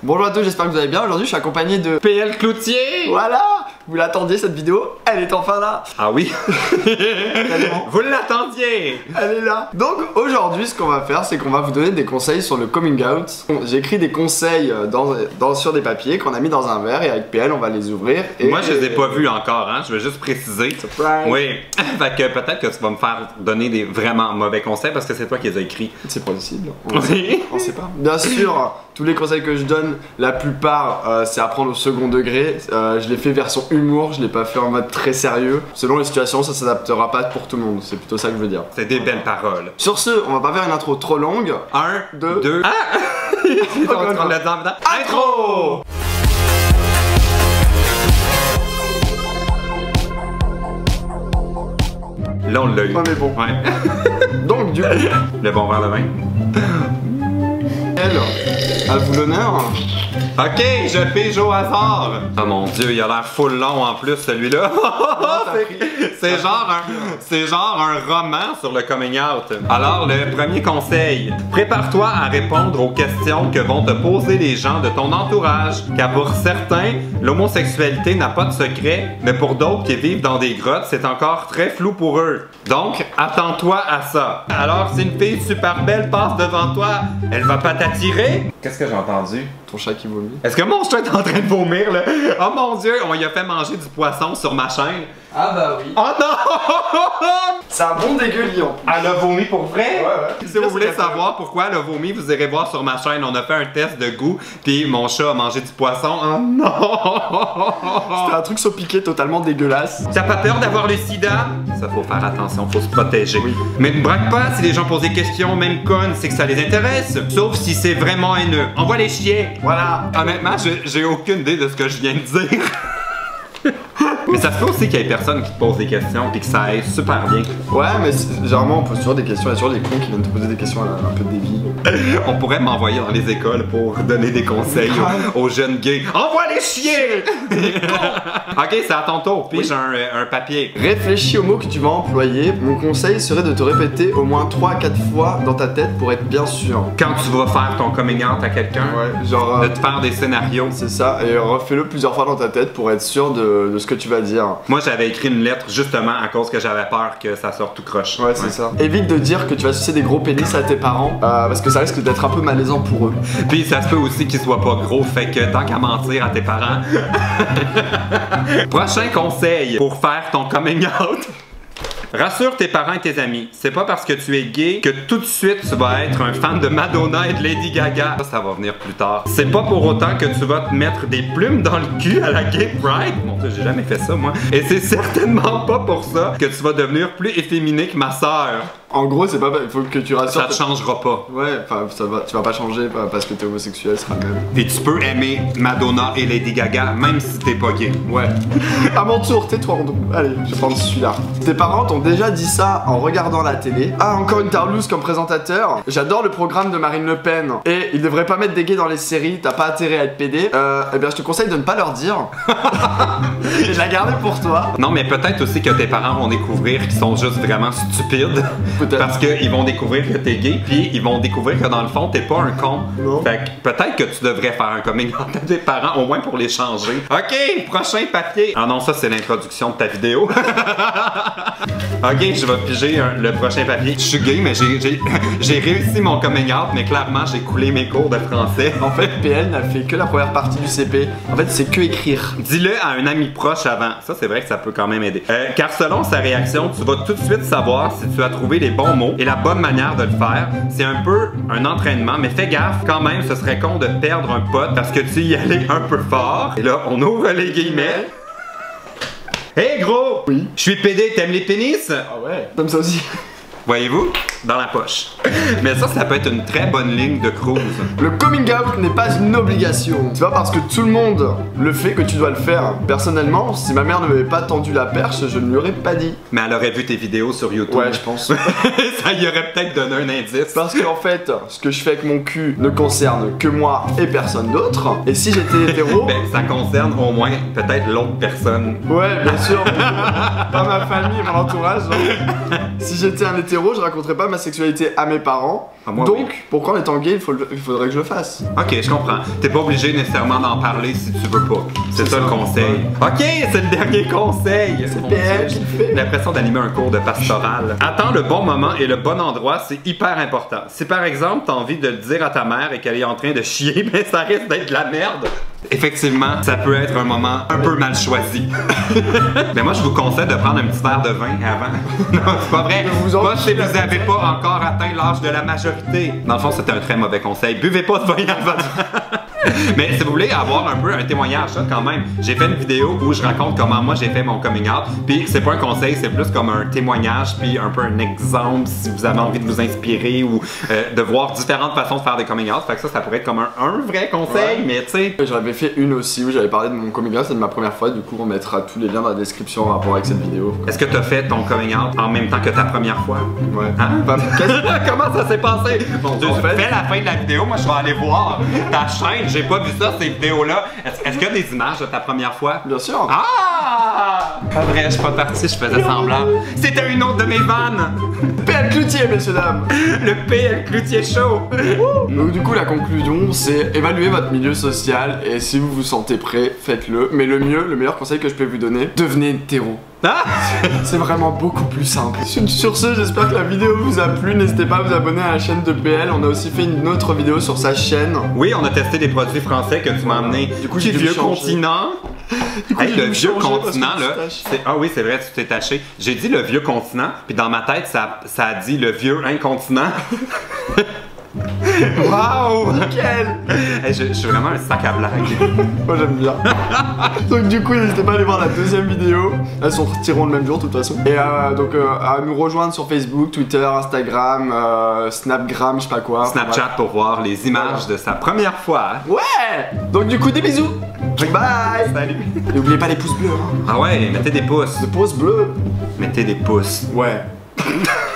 Bonjour à tous, j'espère que vous allez bien. Aujourd'hui, je suis accompagné de PL Cloutier. Voilà. Vous l'attendiez cette vidéo, elle est enfin là. Ah oui. Vous l'attendiez. Elle est là. Donc aujourd'hui, ce qu'on va faire, c'est qu'on va vous donner des conseils sur le coming out. J'ai écrit des conseils sur des papiers qu'on a mis dans un verre et avec PL, on va les ouvrir. Et moi, je les ai pas vus encore, hein. Je veux juste préciser. Surprise. Oui. Fait que peut-être que tu vas me faire donner des vraiment mauvais conseils parce que c'est toi qui les as écrits. C'est possible. On sait pas. Bien sûr, tous les conseils que je donne, la plupart, c'est à prendre au second degré. Je l'ai fait version humour, je l'ai pas fait en mode très sérieux. Selon les situations, ça s'adaptera pas pour tout le monde. C'est plutôt ça que je veux dire. C'est des belles paroles. Sur ce, on va pas faire une intro trop longue. 1, 2. Ah! Intro! Là, on l'a eu. On est bon. Ouais. Donc, du coup, Le bon verre de vin. elle, à vous l'honneur. Ok, je pige au hasard. Oh mon dieu, il a l'air full long en plus celui-là. C'est genre un roman sur le coming out. Alors, le premier conseil, prépare-toi à répondre aux questions que vont te poser les gens de ton entourage. Car pour certains, l'homosexualité n'a pas de secret, mais pour d'autres qui vivent dans des grottes, c'est encore très flou pour eux. Donc, attends-toi à ça. Alors, si une fille super belle passe devant toi, elle va pas t'attirer? Qu'est-ce que j'ai entendu? Ton chat qui vomit. Est-ce que mon chat est en train de vomir là? Oh mon dieu, on lui a fait manger du poisson sur ma chaîne. Ah bah oui. Oh non! C'est un bon dégueulion. Elle a vomi pour vrai? Ouais. Si vous voulez savoir pourquoi elle a vomi, vous irez voir sur ma chaîne. On a fait un test de goût, puis mon chat a mangé du poisson. Oh non! C'était un truc saupiqué totalement dégueulasse. T'as pas peur d'avoir le sida? Ça faut faire attention, faut se protéger. Oui. Mais ne braque pas si les gens posent des questions, même connes, c'est que ça les intéresse. Sauf si c'est vraiment haineux. Envoie les chiens. Voilà. Honnêtement, j'ai aucune idée de ce que je viens de dire. Mais ça se peut aussi qu'il y ait personne qui te pose des questions et que ça aille super bien. Ouais, mais généralement on pose toujours des questions, il y a toujours des cons qui viennent te poser des questions un peu débiles. On pourrait m'envoyer dans les écoles pour donner des conseils aux jeunes gays. Envoie les chiens! Ok, c'est à ton tour. Puis j'ai un papier. Réfléchis aux mots que tu vas employer. Mon conseil serait de te répéter au moins 3 à 4 fois dans ta tête pour être bien sûr. Quand tu vas faire ton coming out à quelqu'un, Ouais, genre... de te faire des scénarios. c'est ça, et refais-le plusieurs fois dans ta tête pour être sûr de ce que tu vas dire. Moi, j'avais écrit une lettre justement à cause que j'avais peur que ça sorte tout croche. Ouais, c'est ça. Évite de dire que tu vas sucer des gros pénis à tes parents, parce que ça risque d'être un peu malaisant pour eux. Puis ça se peut aussi qu'ils soient pas gros, fait que tant qu'à mentir à tes parents. Prochain conseil pour faire ton coming out. Rassure tes parents et tes amis. C'est pas parce que tu es gay que tout de suite tu vas être un fan de Madonna et de Lady Gaga. Ça va venir plus tard. C'est pas pour autant que tu vas te mettre des plumes dans le cul à la Gay Pride. Mon dieu, j'ai jamais fait ça moi. Et c'est certainement pas pour ça que tu vas devenir plus efféminé que ma sœur. En gros, c'est pas... il faut que tu rassures... Ça te changera pas. Ouais, enfin, tu vas pas changer parce que t'es homosexuel, ce sera le même. Et tu peux aimer Madonna et Lady Gaga même si t'es pas gay. Ouais. À mon tour, tais-toi, Ando. Allez, je vais prendre celui-là. Tes parents t'ont déjà dit ça en regardant la télé. Ah, encore une tarlouse comme présentateur. J'adore le programme de Marine Le Pen. Et ils devraient pas mettre des gays dans les séries, t'as pas intérêt à être pédé. Eh bien, je te conseille de ne pas leur dire. Et de la garder pour toi. Non, mais peut-être aussi que tes parents vont découvrir qu'ils sont juste vraiment stupides. Parce qu'ils vont découvrir que t'es gay, puis ils vont découvrir que dans le fond, t'es pas un con. Non. Fait que peut-être que tu devrais faire un coming out à tes parents, au moins pour les changer. Ok, prochain papier. Ah non, ça c'est l'introduction de ta vidéo. Ok, je vais piger le prochain papier. Je suis gay, mais j'ai réussi mon coming out, mais clairement, j'ai coulé mes cours de français. En fait, PL n'a fait que la première partie du CP. En fait, c'est que écrire. Dis-le à un ami proche avant. Ça, c'est vrai que ça peut quand même aider. Car selon sa réaction, tu vas tout de suite savoir si tu as trouvé les bons mots et la bonne manière de le faire. C'est un peu un entraînement, mais fais gaffe quand même, ce serait con de perdre un pote parce que tu y allais un peu fort. Et là, on ouvre les guillemets. Hey gros! Oui. Je suis pédé, t'aimes les pénis? Ah ouais. Comme ça aussi. Voyez-vous? Dans la poche. Mais ça peut être une très bonne ligne de cruise. Le coming out n'est pas une obligation. C'est pas parce que tout le monde le fait que tu dois le faire. Personnellement, si ma mère ne m'avait pas tendu la perche, je ne lui aurais pas dit. Mais elle aurait vu tes vidéos sur YouTube. Ouais, je pense. Ça y aurait peut-être donné un indice. Parce qu'en fait, ce que je fais avec mon cul ne concerne que moi et personne d'autre. Et si j'étais hétéro... Ben, ça concerne au moins peut-être l'autre personne. Ouais, bien sûr. Pas ma famille et mon entourage. Genre. Si j'étais un hétéro hétéro, je raconterai pas ma sexualité à mes parents. Ah, moi, donc, oui. pourquoi en étant gay, il faudrait que je le fasse. Ok, je comprends. T'es pas obligé nécessairement d'en parler si tu veux pas. C'est ça le conseil. Ok, c'est le dernier conseil. C'est PL qui le fait. J'ai l'impression d'animer un cours de pastoral. Attends le bon moment et le bon endroit, c'est hyper important. Si par exemple t'as envie de le dire à ta mère et qu'elle est en train de chier, ben ça risque d'être de la merde. Effectivement, ça peut être un moment un peu mal choisi. Mais moi, je vous conseille de prendre un petit verre de vin avant. Non, c'est pas vrai. Pas si vous n'avez pas encore atteint l'âge de la majorité. Dans le fond, c'est un très mauvais conseil. Buvez pas de vin avant. Mais si vous voulez avoir un peu un témoignage, ça, quand même, j'ai fait une vidéo où je raconte comment moi j'ai fait mon coming out. Puis c'est pas un conseil, c'est plus comme un témoignage, puis un peu un exemple si vous avez envie de vous inspirer ou de voir différentes façons de faire des coming out. Fait que ça pourrait être comme un vrai conseil, ouais. mais tu sais. J'avais fait une aussi où j'avais parlé de mon coming out, c'est de ma première fois. Du coup, on mettra tous les liens dans la description en rapport avec cette vidéo. Est-ce que t'as fait ton coming out en même temps que ta première fois? Ouais. Hein? Comment ça s'est passé? Mon Dieu, fais la fin de la vidéo, moi je vais aller voir ta chaîne. J'ai pas vu ça, ces vidéos-là. Est-ce qu'il y a des images de ta première fois? Bien sûr. Ah! Pas vrai, je suis pas parti, je faisais semblant. C'était une autre de mes vannes! PL Cloutier, messieurs dames. Le PL Cloutier Show! Donc du coup, la conclusion, c'est évaluer votre milieu social et si vous vous sentez prêt, faites-le. Mais le meilleur conseil que je peux vous donner, devenez hétéro. Ah! C'est vraiment beaucoup plus simple. Sur ce, j'espère que la vidéo vous a plu. N'hésitez pas à vous abonner à la chaîne de PL. On a aussi fait une autre vidéo sur sa chaîne. Oui, on a testé des produits français que tu m'as amené. Du coup, j'ai vieux continent. Du coup, Hey, le vieux continent, là. Ah oui, c'est vrai, tu t'es taché. J'ai dit le vieux continent, puis dans ma tête, ça a dit le vieux incontinent. Waouh! Nickel! Hey, je suis vraiment un sac à blagues. Moi j'aime bien. Donc du coup n'hésitez pas à aller voir la deuxième vidéo. Elles sortiront le même jour de toute façon. Et donc à nous rejoindre sur Facebook, Twitter, Instagram, Snapgram, je sais pas quoi. Snapchat pour voir les images de sa première fois. Ouais! Donc du coup des bisous! Bye! Salut! N'oubliez pas les pouces bleus hein. Ah ouais, mettez des pouces. Des pouces bleus! Mettez des pouces. Ouais.